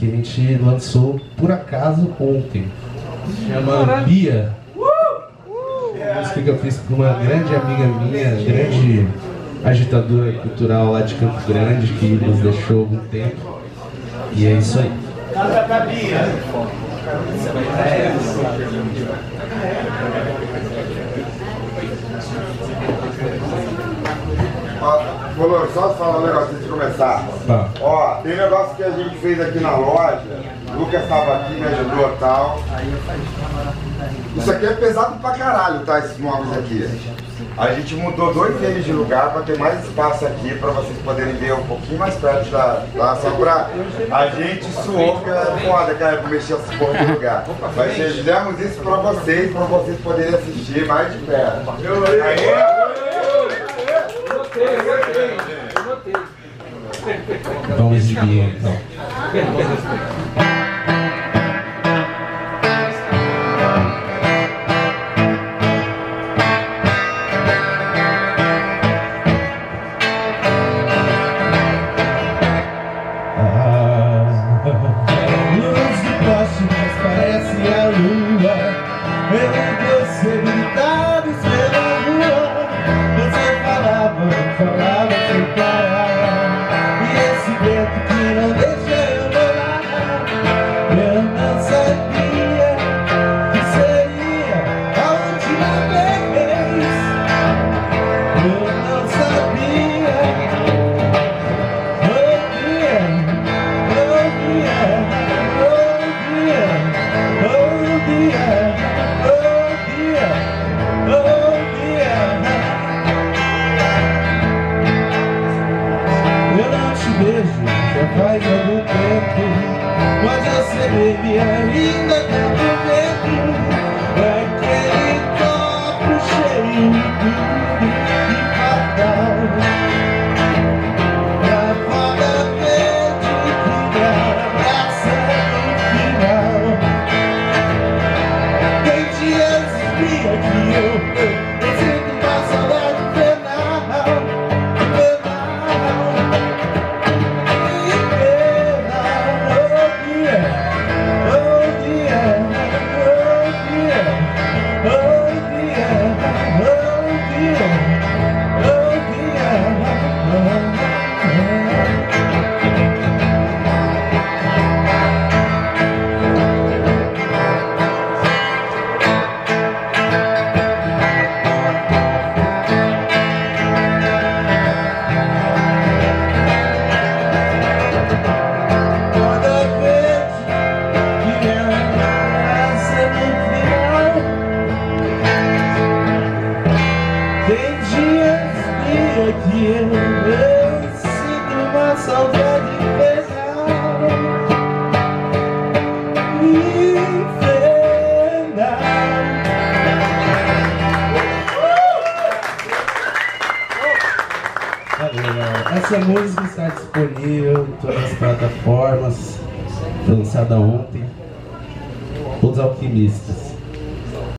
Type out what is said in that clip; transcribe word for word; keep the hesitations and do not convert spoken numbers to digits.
que a gente lançou por acaso ontem. Se chama Bia. Uma música que eu fiz com uma grande amiga minha, grande agitadora cultural lá de Campo Grande, que nos deixou há algum tempo. E é isso aí. Canta pra Bia. Color, só falar um negócio antes de começar. Tá. Ó, tem um negócio que a gente fez aqui na loja. O Lucas estava aqui, me ajudou e tal. Isso aqui é pesado pra caralho, tá? Esses móveis aqui. A gente mudou dois deles de lugar para ter mais espaço aqui, para vocês poderem ver um pouquinho mais perto da, da só pra a gente suou, porque é foda, cara, pra mexer essa porra de lugar. Mas fizemos isso para vocês, para vocês poderem assistir mais de perto. Vamos exibir então. Essa música está disponível em todas as plataformas, foi lançada ontem. Os Alquimistas.